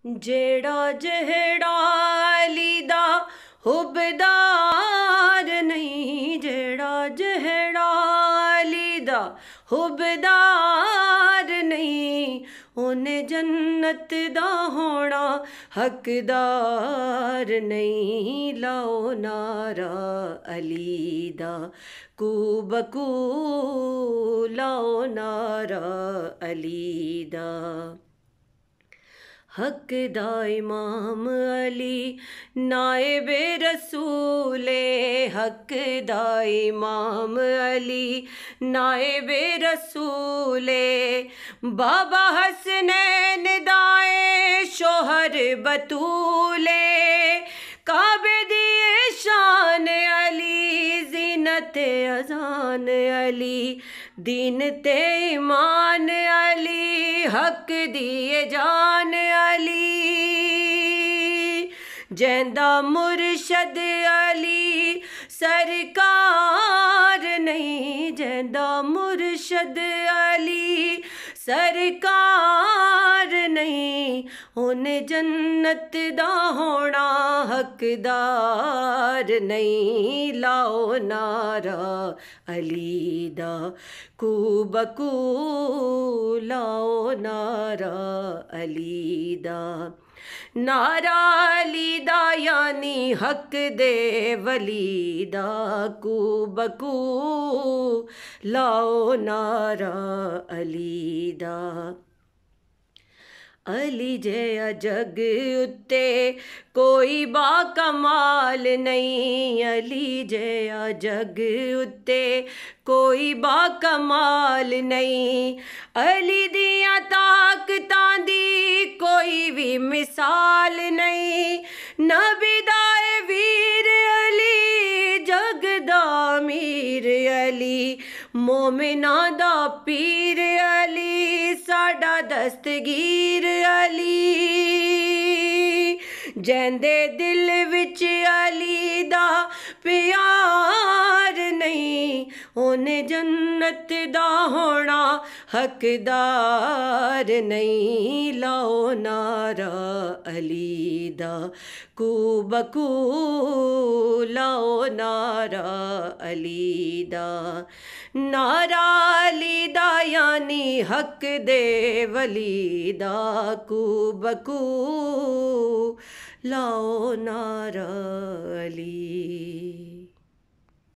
जेड़ा जेड़ा अली दा हुबदार नहीं, जेड़ा जेड़ा अली दा हुबदार नहीं, उन्हें जन्नत दा होना हकदार नहीं। लाओ नारा अली दा कूबकू, लाओ नारा अली दा। हक दा इमाम अली नायबे रसूले, हक दा इमाम अली नायबे रसूले, बाबा हसनैन दाए शोहर बतूले, काबे दिए शान अली ज़ीनत अज़ान अली, दीन ते ईमान अली, हक दिए जान अली, जैंदा मुर्शद अली सरकार नहीं, जैंदा मुर्शद अली सरकार नहीं, उन्हें जन्नत दा होना हकदार नहीं। लाओ नारा अली दा कूबकू, लाओ नारा अली दा। नारा अली दा यानी हक दे वली दा कूबकू, लाओ नारा अली दा। अली जया जग उत्ते कोई बाकमाल नहीं, अली जया जग उत्ते कोई बाकमाल नहीं, अली दिया ताकतां दी कोई भी मिसाल नहीं, नबी दाए वीर अली जग दा मीर अली, मोमिना दा पीर अली साडा दस्तगीर अली, जैंदे दिल विच अली दा प्यार नहीं, उन्हें जन्नत दा होना हकदार नहीं। लाओ नारा अली दा कूबकू, लाओ नारा अली दा। नारा अली दा यानी हक दे वली दा कूबकू, लाओ नारा अली।